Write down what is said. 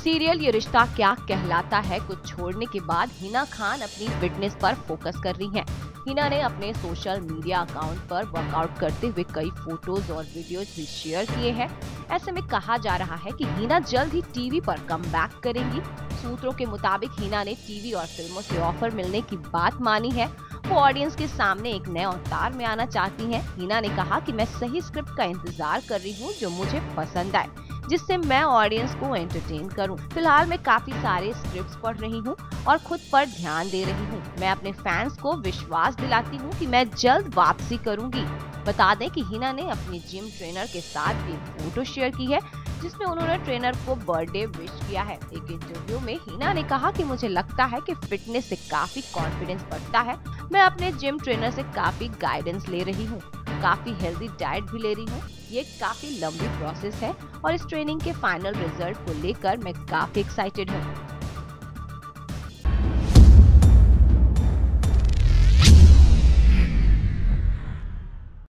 Serial ये रिश्ता क्या कहलाता है को छोड़ने के बाद हिना खान अपनी फिटनेस पर फोकस कर रही हैं। हिना ने अपने सोशल मीडिया अकाउंट पर वर्कआउट करते हुए कई फोटोज और वीडियोज भी शेयर किए हैं। ऐसे में कहा जा रहा है कि हिना जल्द ही टीवी पर कमबैक करेंगी। सूत्रों के मुताबिक हिना ने टीवी और फिल्मों से ऑफर मिलने की बात मानी है। वो ऑडियंस के सामने एक नए अवतार में आना चाहती हैं। हिना ने कहा कि मैं सही स्क्रिप्ट का इंतजार कर रही हूँ जो मुझे पसंद आए, जिससे मैं ऑडियंस को एंटरटेन करूं। फिलहाल मैं काफी सारे स्क्रिप्ट्स पढ़ रही हूं और खुद पर ध्यान दे रही हूं। मैं अपने फैंस को विश्वास दिलाती हूं कि मैं जल्द वापसी करूंगी। बता दें कि हिना ने अपनी जिम ट्रेनर के साथ भी फोटो शेयर की है, जिसमें उन्होंने ट्रेनर को बर्थडे विश किया है। एक इंटरव्यू में हिना ने कहा कि मुझे लगता है कि फिटनेस से काफी कॉन्फिडेंस बढ़ता है। मैं अपने जिम ट्रेनर से काफी गाइडेंस ले रही हूँ, काफी हेल्दी डाइट भी ले रही हूँ। ये काफी लंबी प्रोसेस है और इस ट्रेनिंग के फाइनल रिजल्ट को लेकर मैं काफी एक्साइटेड हूँ।